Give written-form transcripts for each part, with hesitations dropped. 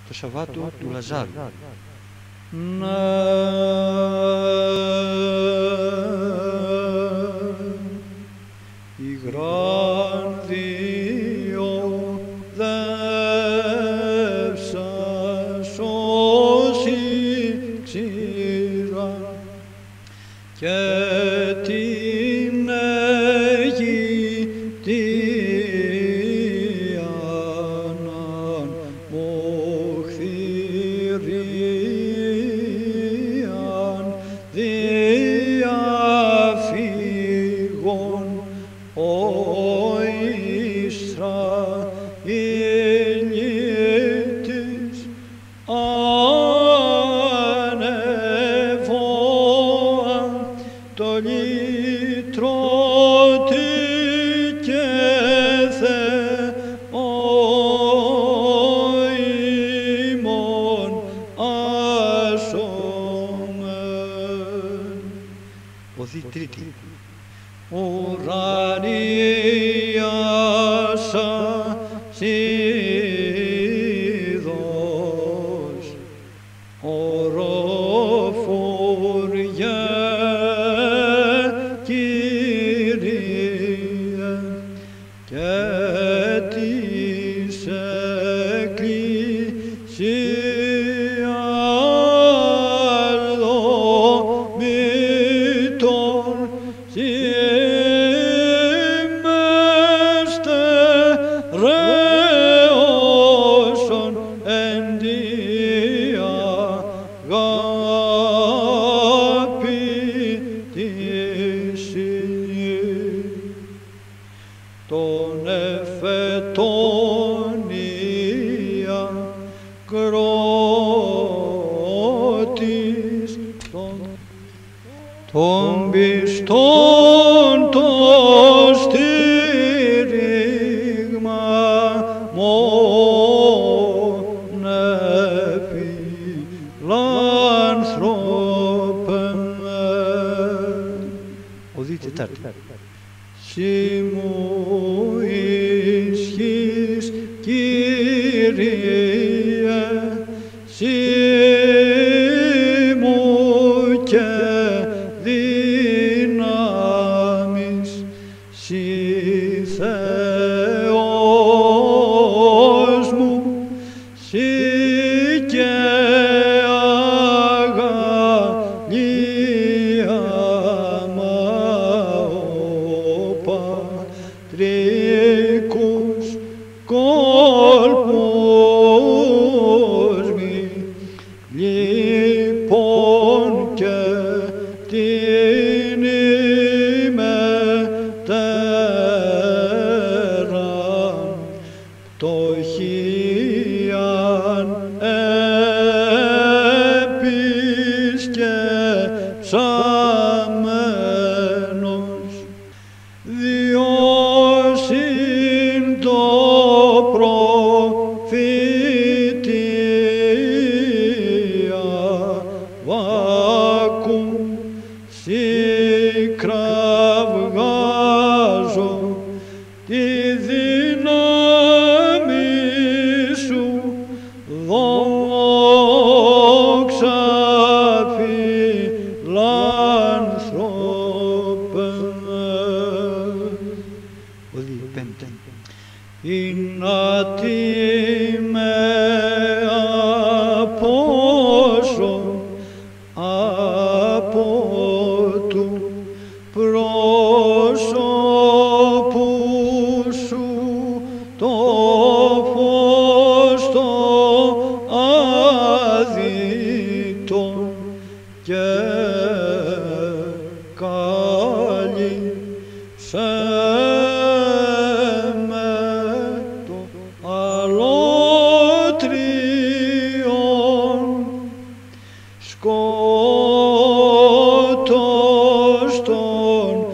το Σαββάτο του Λαζάρου. Η γράνδιο δεύσας όσοι ξηρά και την Αιγυπτίαναν μοχθηρίαν διαφύγων ο Ισραηλίτης ανεβόαν το λυτρώτη και Θεό ημών άσομεν. Οδή τρίτη. Ουρανίασα σίδος, ορόφουργε Κύριε, και της Εκκλησίας δομήτων ρέωσον εν τη αγάπη της των εφετών ιακρότης των πιστών το στήριγμα μόν φιλάνθρωπε. Οδή τετάρτη. Συ μου ισχύς, Κύριε, συ μου και δύναμις, συ Θεός μου, συ και αγαλία πατρικούς κόλπους μη, λοιπόν και την ημετέραν πτωχίαν επισκεψαμένος, διώσιν το προφητεία βάκου, σοι κραυγάζω τη δύναμη σου, δόξα φιλάνθρωπε. Οδή πέμπτη. Ινάτι με απόσω από του πρόσωπου σου το φως το άδειτον και κάλυψε με το αλότριον σκότος των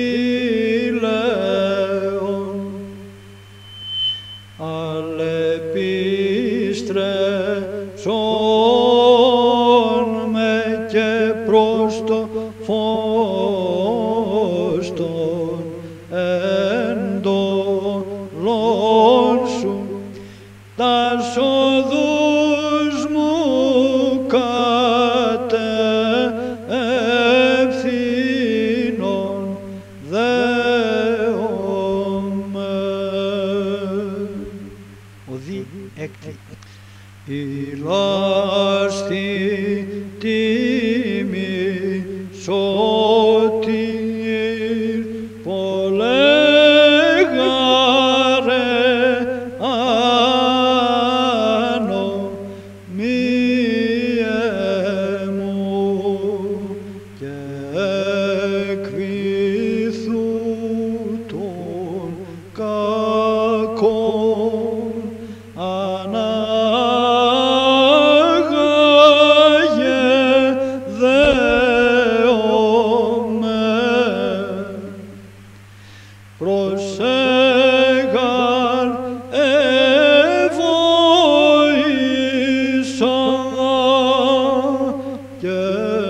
δειλέων, αλεπιστρέψον με και προς το φως των εντολών σου, τα σοδούς έκτη. Ηλάστη τίμη σωτήρ πολέγαρε άνω μιε μου και εκβήθου των κακών ανάγαγε δεόμε προσέγαν εβοήσα και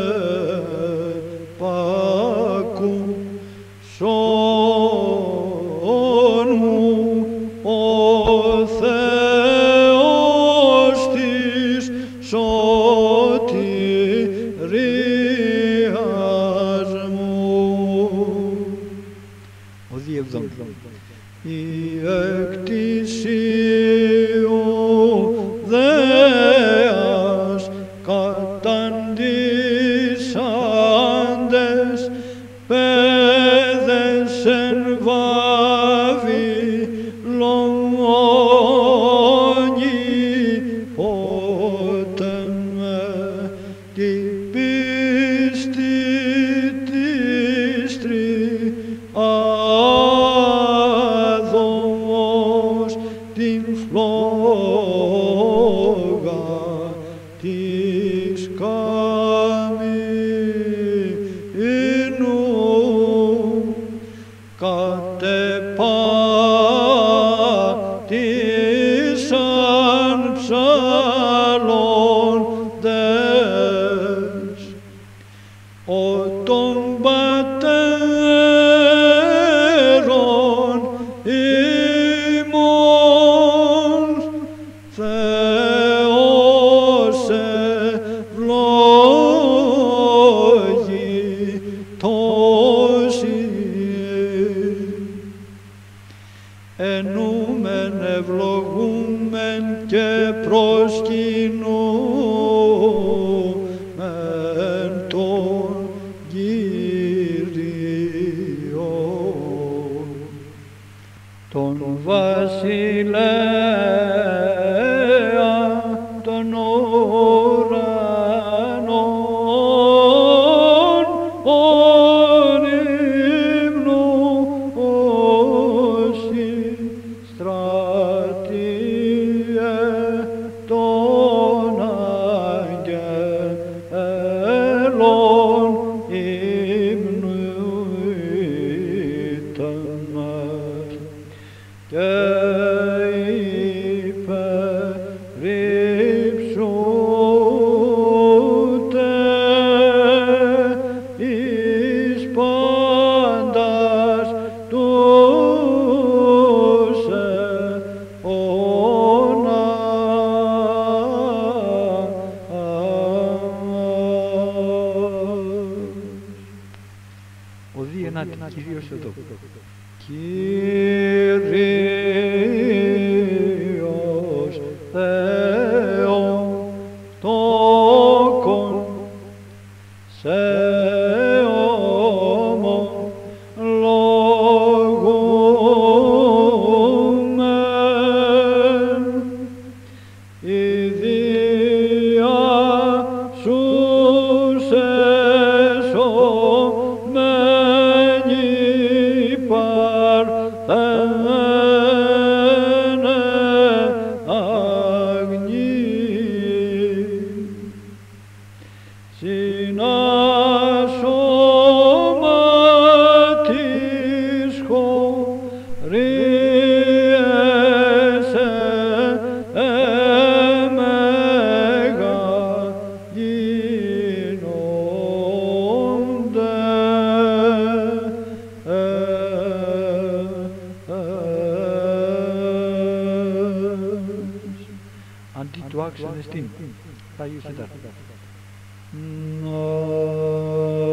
πάκου σών μου ο Θεός της σωτηρίας μου. Ο διεβδόμητος. Η εκτισίου δέας καταντήσαντες παιδες εν Βαβυλώνη όταν με την πίστη της τριάδος την φλόγα της καμίνου κατεπάτησαν ψαλώντες ο των πατέρων ημών Θεός ευλόγητος ενούμεν ευλογούμεν και προσκυνούμεν τον Κύριον τον βασιλέα των ουρανών ον ύμνουσι στρατιέ των αγγέλων ύμνουίτε μας και υπερήψουτε εις πάντας τους Ο διενάτη Κύριος εδώ. Κύριος Θεός τόκον σε ομολογούμεν η δια σου σεσωμένη παρθένε αγνή συνάσωμα της χωρίεσαι αντί του άξιον εστίν. Άγιος Συντάρχος.